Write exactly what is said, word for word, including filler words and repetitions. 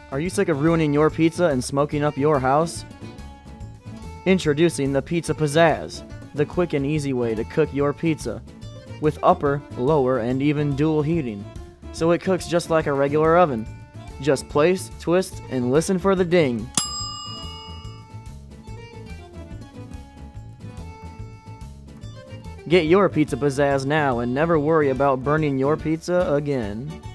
Are you sick of ruining your pizza and smoking up your house? Introducing the Pizza Pizzaz, the quick and easy way to cook your pizza, with upper, lower, and even dual heating, so it cooks just like a regular oven. Just place, twist, and listen for the ding. Get your Pizza Pizzaz now and never worry about burning your pizza again.